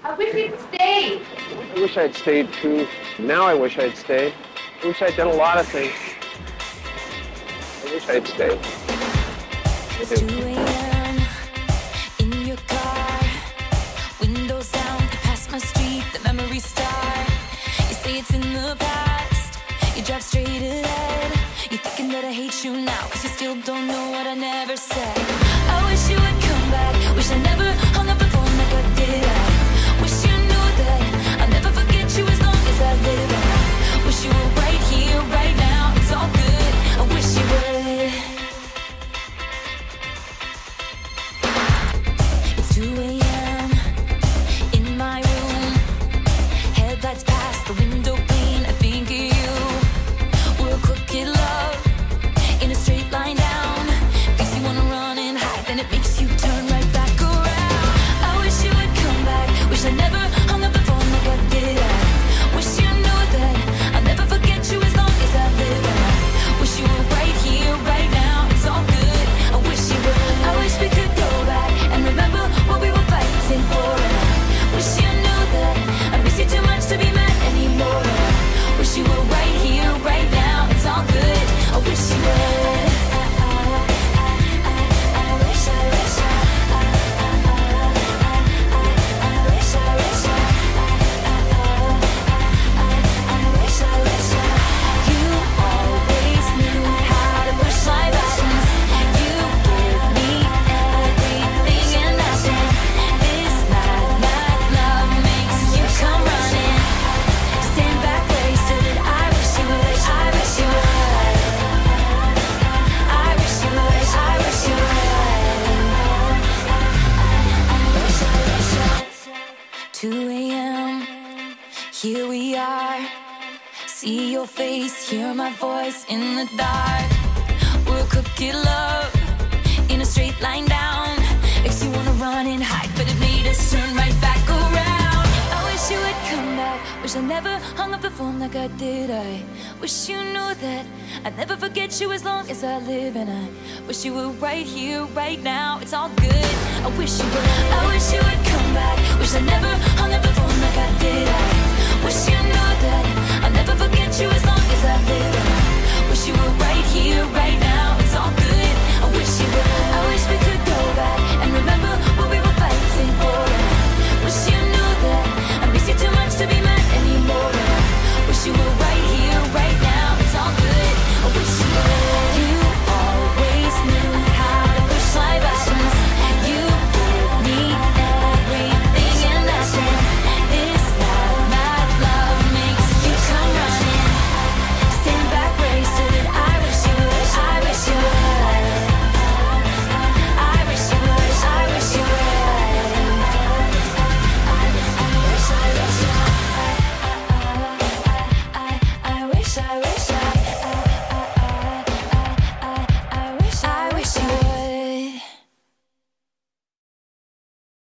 I wish he'd stayed. I wish I'd stayed too. Now I wish I'd stayed. I wish I'd done a lot of things. I wish I'd stayed. It's 2 a.m. in your car, windows down, you pass my street, the memories start. You say it's in the past, you drive straight ahead. You're thinking that I hate you now, cause you still don't know what I never said. I wish you would come back, wish I never hung up the phone like I did. I wish you knew that I'll never forget you as long as I live. I wish you were right here, right now, it's all good, I wish you would. It's 2 a.m. in my room, headlights past the window pane, I think of you. We're a crooked love in a straight line down, makes you wanna run and hide, then it makes you turn right back around. I wish you would come back, wish I never hung up the phone like I did. I wish you knew that I'll never forget you as long as I live. I wish you were right here, right now, it's all good, I wish you would. I wish we could go back and remember what we were fighting for. And I wish you knew that I miss you too much to be mad anymore. I wish you were right here, right now, it's all good, I wish you would. Here we are, see your face, hear my voice in the dark. We're a crooked love in a straight line down, makes you wanna run and hide, but it made us turn right back around. I wish you would come back, wish I never hung up the phone like I did. I wish you knew that I'd never forget you as long as I live. And I wish you were right here, right now, it's all good, I wish you would. I wish you would come back,